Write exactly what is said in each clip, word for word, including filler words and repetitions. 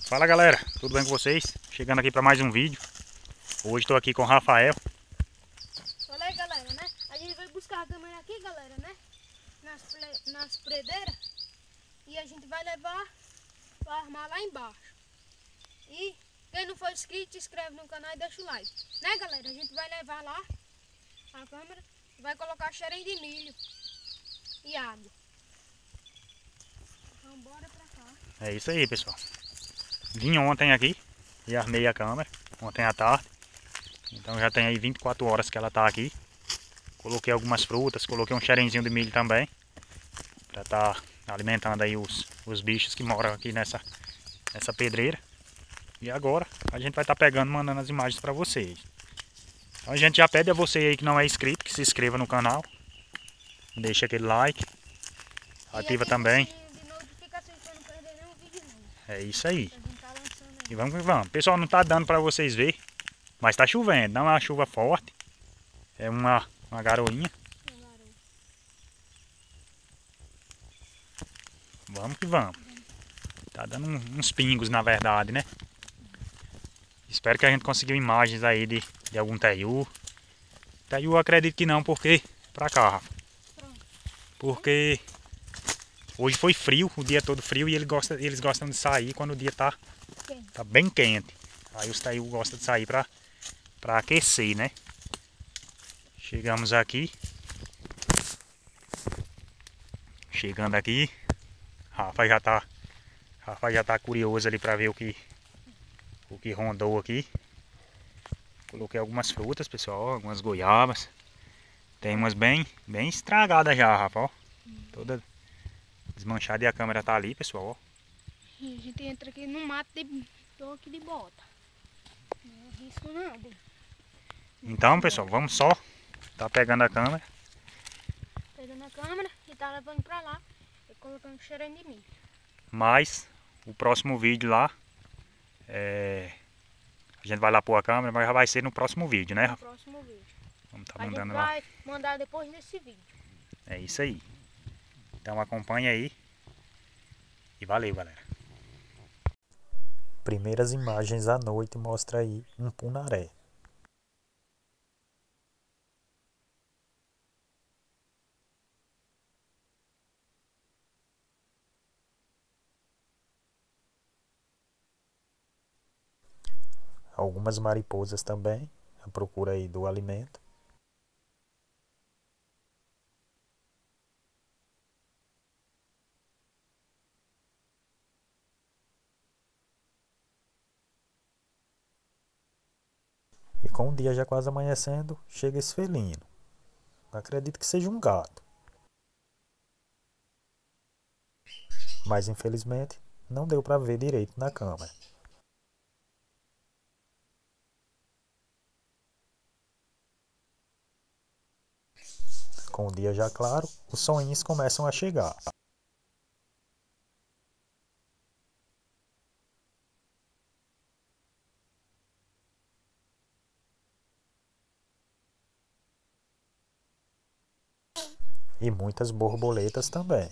Fala galera, tudo bem com vocês? Chegando aqui para mais um vídeo. Hoje estou aqui com o Rafael. Olha aí galera, né? A gente vai buscar a câmera aqui galera, né? Nas, nas predeiras. E a gente vai levar para armar lá embaixo. E quem não for inscrito, se inscreve no canal e deixa o like. Né galera? A gente vai levar lá a câmera e vai colocar xerém de milho e água. Então bora pra cá. É isso aí pessoal. Vim ontem aqui e armei a câmera, ontem à tarde. Então já tem aí vinte e quatro horas que ela está aqui. Coloquei algumas frutas, coloquei um xerenzinho de milho também. Para estar tá alimentando aí os, os bichos que moram aqui nessa, nessa pedreira. E agora a gente vai estar tá pegando, mandando as imagens para vocês. Então a gente já pede a você aí que não é inscrito, que se inscreva no canal. Deixa aquele like. Ativa também. De notificações para não perder nenhum vídeo novo. É isso aí. A gente tá lançando aí. E vamos que vamos. Pessoal, não tá dando para vocês ver, mas tá chovendo. Não é uma chuva forte. É uma, uma garoinha. Vamos que vamos. Tá dando uns pingos na verdade, né? Espero que a gente consiga imagens aí de, de algum taiú. Taiú eu acredito que não, porque... Pra cá, Rafa. Porque... Hoje foi frio, o dia todo frio, e ele gosta, eles gostam de sair quando o dia tá, tá bem quente. Aí os taiú gostam de sair pra, pra aquecer, né? Chegamos aqui. Chegando aqui. Rafa já tá, Rafa já tá curioso ali pra ver o que, o que rondou aqui. Coloquei algumas frutas, pessoal, ó, algumas goiabas. Tem umas bem, bem estragadas já, Rafa, ó. Toda desmanchada e a câmera tá ali, pessoal, ó. E a gente entra aqui no mato de, tô aqui de bota. Não arrisco nada. Então, pessoal, vamos só tá pegando a câmera. Pegando a câmera e tá levando pra lá e colocando xerém de milho. Mas o próximo vídeo lá, é... a gente vai lá pôr a câmera, mas já vai ser no próximo vídeo, né, No Rafa? próximo vídeo. Vamos tá A gente mandando lá. vai mandar depois desse vídeo. É isso aí. Então acompanha aí. E valeu, galera. Primeiras imagens à noite mostra aí um punaré. Algumas mariposas também, à procura aí do alimento. E com o dia já quase amanhecendo, chega esse felino. Acredito que seja um gato. Mas infelizmente não deu para ver direito na câmera. Com o dia já claro, os sonhinhos começam a chegar. E muitas borboletas também.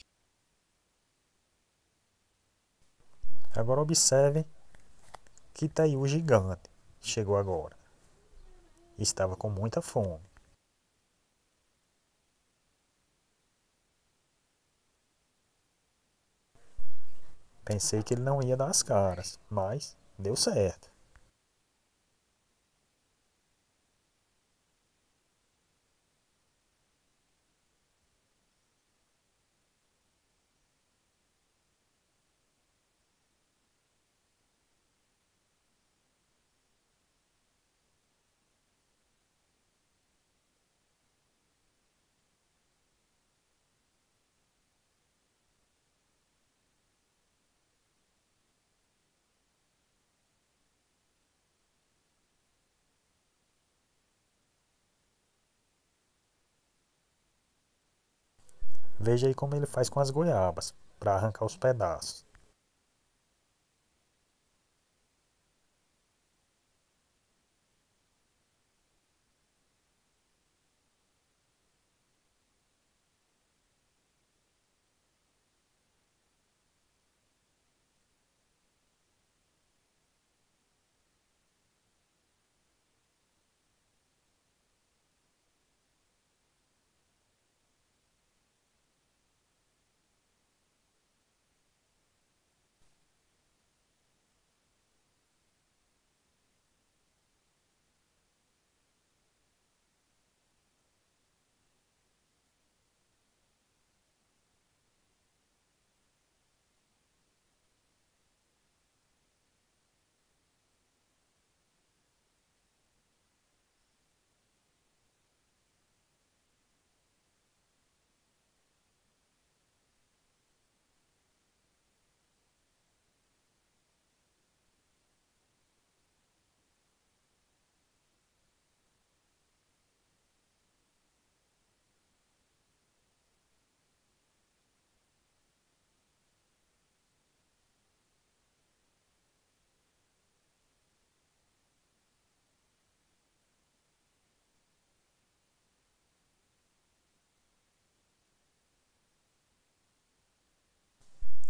Agora observem que taiú gigante chegou agora. Estava com muita fome. Pensei que ele não ia dar as caras, mas deu certo. Veja aí como ele faz com as goiabas, para arrancar os pedaços.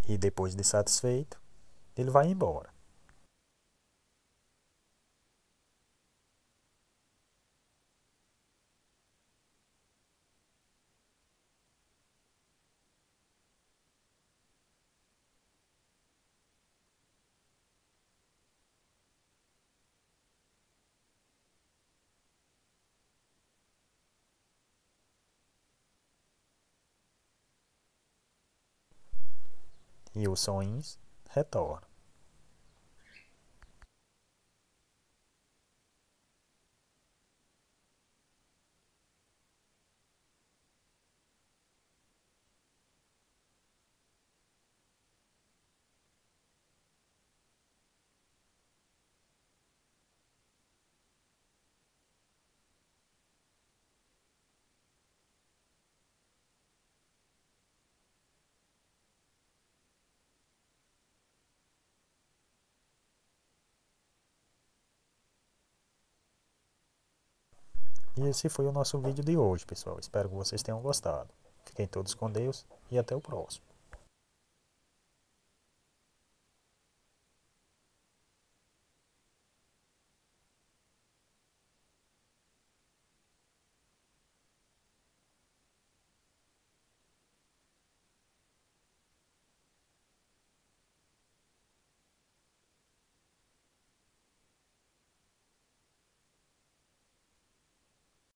E depois de satisfeito, ele vai embora. E os sonhos retornam. E esse foi o nosso vídeo de hoje, pessoal. Espero que vocês tenham gostado. Fiquem todos com Deus e até o próximo.